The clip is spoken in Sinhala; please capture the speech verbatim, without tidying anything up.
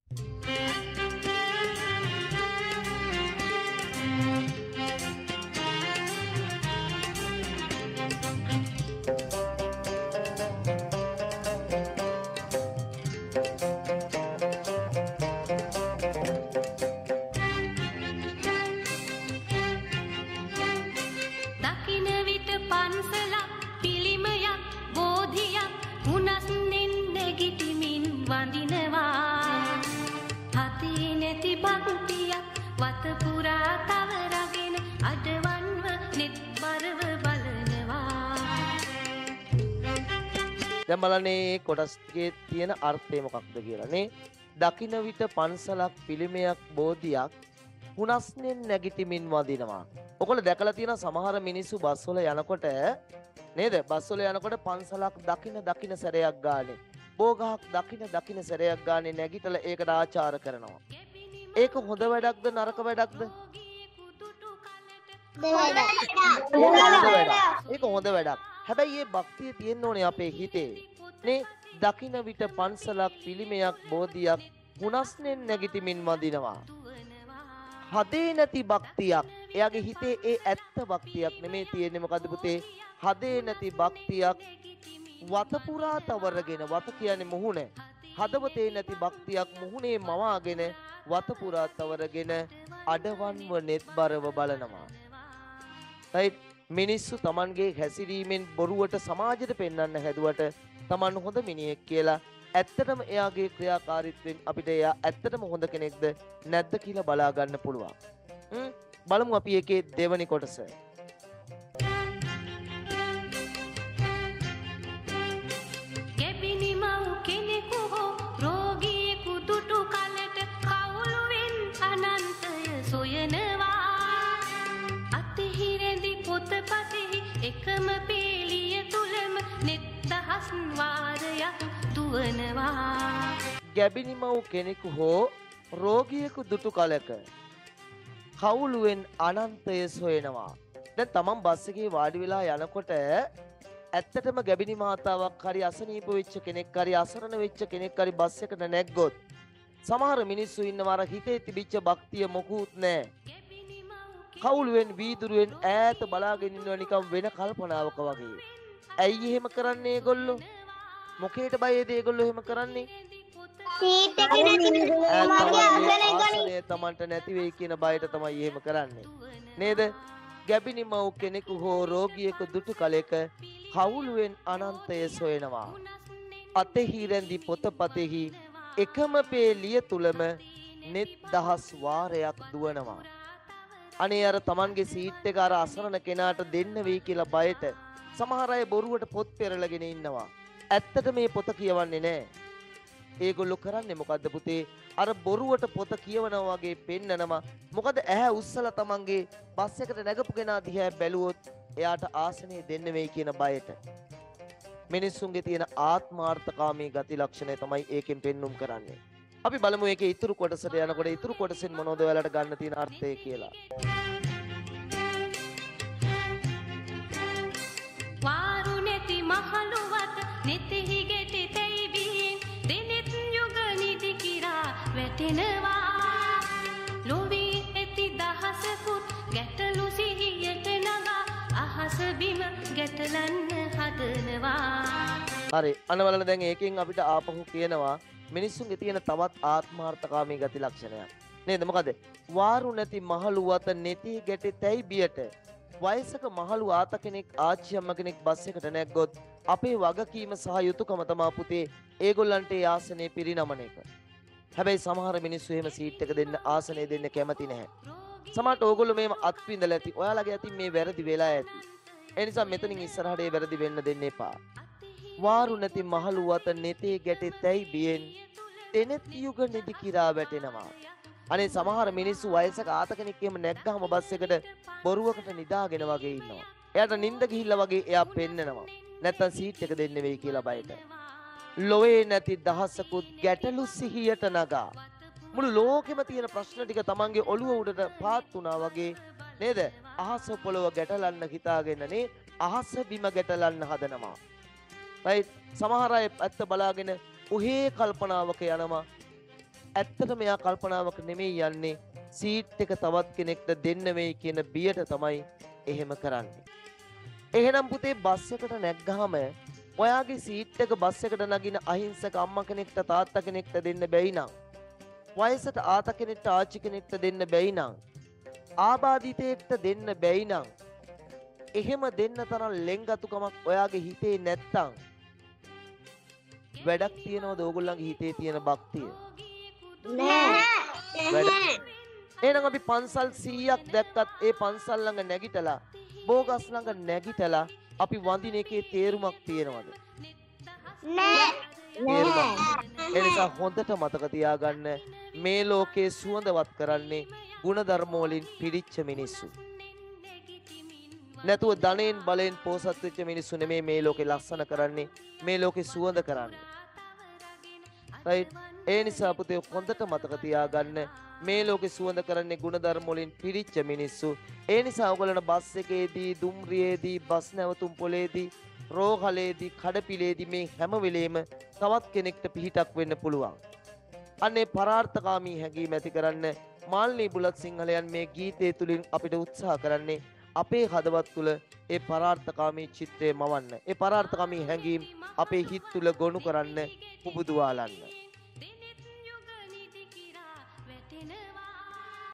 දැන් බලන්නේ කොටස් ටිකේ තියෙන අර්ථය මොකක්ද කියලා නේ. දකින්න විට පන්සලක් පිළිමයක් බෝධියක් හුනස්නෙන් නැගිටිමින් වදිනවා. ඔකල දැකලා තියෙන සමහර මිනිස්සු බස් වල යනකොට නේද? බස් වල යනකොට පන්සලක් දකින්න දකින්න සැරයක් ගානේ. බෝගහක් දකින්න දකින්න සැරයක් ගානේ නැගිටලා ඒකට ආචාර කරනවා. ඒක හොඳ වැඩක්ද නරක වැඩක්ද? ඒක හොඳ වැඩක්. හැබැයි මේ භක්තිය තියෙන්න ඕනේ අපේ හිතේ. නේ දකින්න විට පන්සලක් පිළිමයක් බෝධියක් හුනස්නෙන් නැගිටිමින් වදිනවා. හදේ නැති භක්තියක්. එයාගේ හිතේ ඒ ඇත්ත භක්තියක් නෙමෙයි තියෙන්නේ. මොකද පුතේ හදේ නැති භක්තියක් වත පුරා තවරගෙන වත කියන්නේ මුහුණ. හදවතේ නැති භක්තියක් මුහුණේ මවාගෙන වත පුරා තවරගෙන අඩවන්ව නෙත්බරව බලනවා. right මිනිස්සු Tamanගේ හැසිරීමෙන් බොරුවට සමාජයට පෙන්වන්න හැදුවට Taman හොඳ මිනිහෙක් කියලා ඇත්තටම එයාගේ ක්‍රියාකාරීත්වයෙන් අපිට එයා ඇත්තටම හොඳ කෙනෙක්ද නැද්ද කියලා බලා ගන්න පුළුවන්. හ්ම් බලමු අපි ඒකේ දෙවෙනි කොටස. එකම පීලිය තුලම නෙත් දහස් වාරයක් දුවනවා. ගැබිනි මව් කෙනෙකු හෝ රෝගියෙකු දුටු කලක කවුළුවෙන් අනන්තය සොයනවා. දැන් තමන් බස් එකේ වාඩි වෙලා යනකොට ඇත්තටම ගැබිනි මාතාවක් හරි අසනීප වෙච්ච කෙනෙක් හරි අසරණ වෙච්ච කෙනෙක් හරි බස් එකට නැග්ගොත් සමහර මිනිස්සු ඉන්නවාර හිතේ තිබිච්ච භක්තිය මොකුත් නැහැ. කවුළුවෙන් වීදුරුවෙන් ඈත බලාගෙන ඉන්නවා නිකම් වෙන කල්පනාවක වගේ. ඇයි එහෙම කරන්නේ ඒගොල්ලෝ? මොකේට බයේද ඒගොල්ලෝ එහෙම කරන්නේ? සීට් එකේ නැති තමන්ට නැති වෙයි කියන බයට තමයි එහෙම කරන්නේ. නේද? ගැබිනි මව් කෙනෙකු හෝ රෝගියෙකු දුටු කලෙක කවුළුවෙන් අනන්තය සොයනවා. අතෙහි රැඳි පොතපතෙහි එකම පේලිය තුලම නෙත් දහස් වාරයක් දුවනවා. අනේ අර Tamanගේ සීට් එක අර අසරණ කෙනාට දෙන්න වෙයි කියලා බයට සමහර අය බොරුවට පොත් පෙරලගෙන ඉන්නවා. ඇත්තට මේ පොත කියවන්නේ නැහැ. ඒගොල්ලෝ කරන්නේ මොකද්ද පුතේ? අර බොරුවට පොත කියවනවා වගේ පෙන්නනවා. මොකද ඇහැ උස්සලා Tamanගේ බස් එකට නැගපු කෙනා දිහා බැලුවොත් එයාට ආසනේ දෙන්න වෙයි කියන බයට. මිනිස්සුන්ගේ තියෙන ආත්මාර්ථකාමී ගති ලක්ෂණය තමයි ඒකෙන් පෙන්눔 කරන්නේ. අපි බලමු ඒකේ ඉතුරු කොටසට යනකොට ඉතුරු කොටසෙන් මොනවද ඔයාලට ගන්න තියෙන අර්ථය කියලා. වාරු නැති මහලුවට නෙතෙහි ගෙටි තැයිබින් දෙනෙත් යුග නිදි කිරා වැටෙනවා. ලොවී ඇති දහසකුත් ගැටලු සිහියට නගා අහස බිම ගැටලන්න හදනවා. හරි අන්න බලන්න දැන් ඒකෙන් අපිට ආපහු කියනවා මිනිස්සුන්ගේ තියෙන තවත් ආත්මාර්ථකාමී ගති ලක්ෂණයක් නේද? මොකද වාරු නැති මහලු වත නැති ගැටි තැයි බියට වයසක මහලු ආත කෙනෙක් ආච්චි අම්ම කෙනෙක් බස් එකට නැග්ගොත් අපේ වගකීම සහ යුතුයකම තමයි පුතේ ඒගොල්ලන්ට ඒ ආසනේ පිරිනමන එක. හැබැයි සමහර මිනිස්සු එහෙම සීට් එක දෙන්න ආසනේ දෙන්න කැමති නැහැ. සමහරට ඕගොල්ලෝ මේව අත්විඳලා ඇති. ඔයාලගේ අතින් මේ වැරදි වෙලා ඇති. ඒ නිසා මෙතනින් ඉස්සරහට ඒ වැරදි වෙන්න දෙන්න එපා. වාරු නැති මහලු වත නෙතේ ගැටේ තැයි බියෙන් දෙනෙත් යුග නිදි කිරා වැටෙනවා. අනේ සමහර මිනිස්සු වයසක ආත කෙනෙක් එහෙම නැග්ගාම බස් එකට බොරුවකට නිදාගෙන වගේ ඉන්නවා. එයාට නිින්ද ගිහිල්ලා වගේ එයා පෙන්නනවා. නැත්තම් සීට් එක දෙන්න වෙයි කියලා බයට. ලොවේ නැති දහසකුත් ගැටලු සිහියට නගා. මුළු ලෝකෙම තියෙන ප්‍රශ්න ටික තමන්ගේ ඔළුව උඩට පාත් වුණා වගේ නේද? අහස පොළව ගැටලන්න හිතාගෙන නේ අහස බිම ගැටලන්න හදනවා. right සමහර අය ඇත්ත බලාගෙන උහේ කල්පනාවක යනවා. ඇත්තටම එයා කල්පනාවක් නෙමෙයි යන්නේ සීට් එක තවත් කෙනෙක්ට දෙන්න වෙයි කියන බියට තමයි එහෙම කරන්නේ. එහෙනම් පුතේ බස් එකට නැග්ගාම ඔයාගේ සීට් එක බස් එකට නගින අහිංසක අම්මා කෙනෙක්ට තාත්තා කෙනෙක්ට දෙන්න බැයි නම් වයසට ආතා කෙනෙක්ට ආච්චි කෙනෙක්ට දෙන්න බැයි නම් ආබාධිතයෙක්ට දෙන්න බැයි නම් එහෙම දෙන්න තරම් ලෙන්ගතුකමක් ඔයාගේ හිතේ නැත්තම් වැඩක් තියනවද ඕගොල්ලන්ගේ හිතේ තියෙන භක්තිය? නෑ. එහෙනම් අපි පන්සල් සීයක් දැක්කත් ඒ පන්සල් ළඟ නැගිටලා බෝගස් ළඟ නැගිටලා අපි වඳින එකේ තේරුමක් තියෙනවද? නෑ. තේරුමක්. ඒ නිසා හොඳට මතක තියාගන්න මේ ලෝකේ සුවඳවත් කරන්නේ ಗುಣධර්ම වලින් පිරිච්ච මිනිස්සු. නැතුව ධනෙන් බලෙන් පෝසත් වෙච්ච මිනිස්සු නෙමෙයි මේ ලෝකේ ලස්සන කරන්නේ, මේ ලෝකේ සුවඳ කරන්නේ. right? ඒ නිසා පුතේ හොඳට මතක තියාගන්න මේ ලෝකේ සුවඳ කරන්නේ ಗುಣධර්ම වලින් පිරිච්ච මිනිස්සු. ඒ නිසා ඔයගොල්ලෝ බස් එකේදී, දුම්රියේදී, බස් නැවතුම් පොලේදී, රෝහලේදී, කඩපිලේදී මේ හැම වෙලේම තවත් කෙනෙක්ට පිහිටක් වෙන්න පුළුවන්. අනේ පරාර්ථකාමී හැඟීම ඇති කරන්න මාල්නී බුලත් සිංහලයන් මේ ගීතය තුලින් අපිට උත්සාහ කරන්නේ අපේ හදවත් තුල ඒ පරාර්ථකාමී චිත්‍රය මවන්න. ඒ පරාර්ථකාමී හැඟීම් අපේ හිත තුල ගොනු කරන්න පුබුදුවාලන්න.